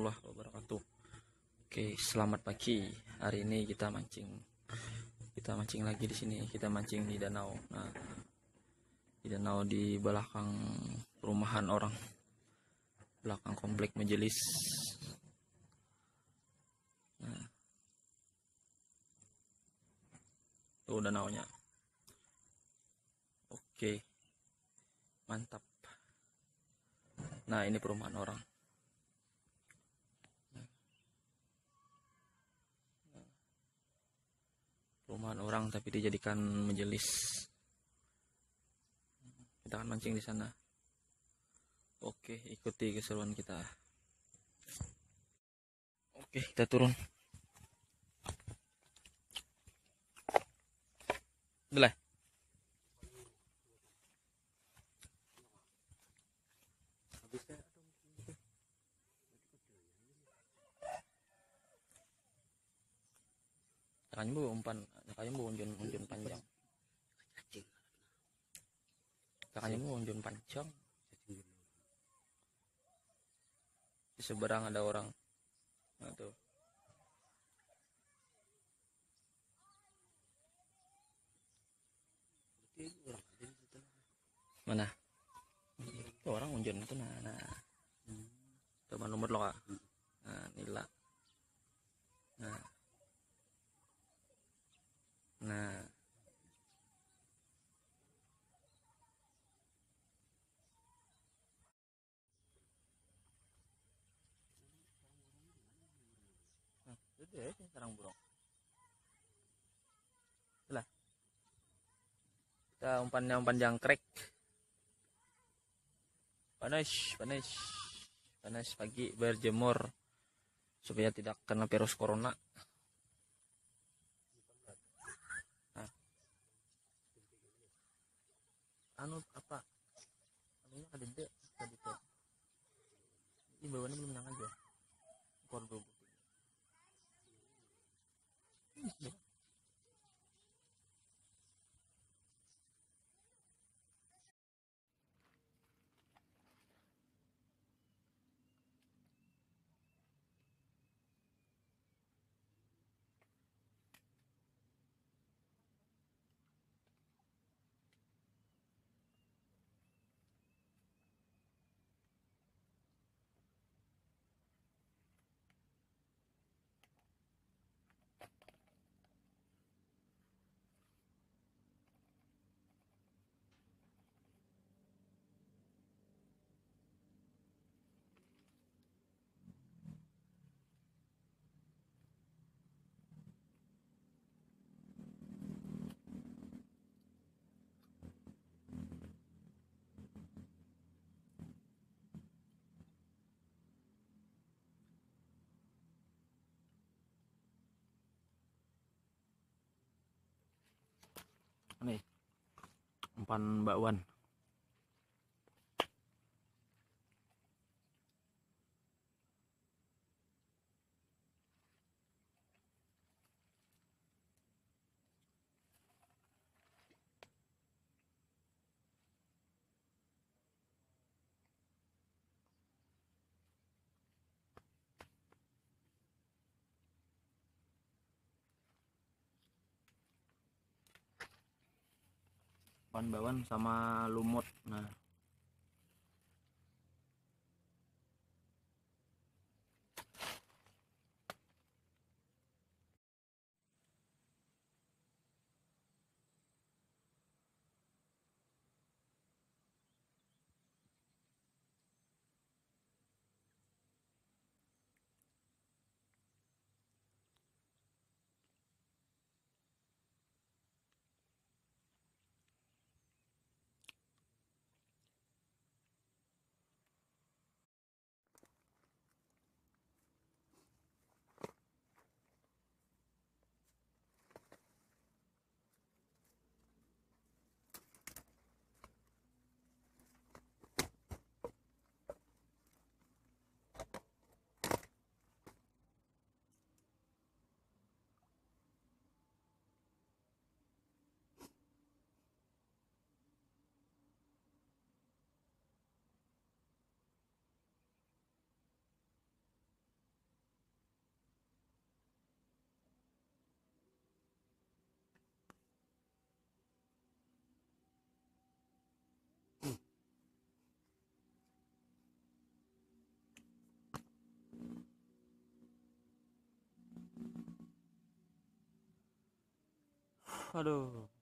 warahmatullahi wabarakatuh. Oke, selamat pagi. Hari ini kita mancing. Kita mancing lagi di sini. Kita mancing di danau. Nah, di danau di belakang perumahan orang. Belakang komplek majelis. Nah, tuh danaunya. Oke. Mantap. Nah, ini perumahan orang. Perumahan orang tapi dijadikan majelis. Kita akan mancing di sana. Oke, ikuti keseruan kita. Oke, kita turun. Udah. Kakaknya bu umpan, kakaknya bu unjun panjang. Kakaknya bu unjun panjang. Di seberang ada orang. Nah, tuh. Mana? Tuh orang unjun itu nah. Coba nomor lo kak. Nah, nila. Nah. Nah. Itu deh sarang burung. Lah. Kita umpan jangkrik. Panas pagi berjemur supaya tidak kena virus corona. Nah. Anu apa? Anunya kadede. Ini bawahnya belum nyang aja. Kordo. Nih, umpan bakwan. Umpan bakwan sama lumut. Nah. Aduh.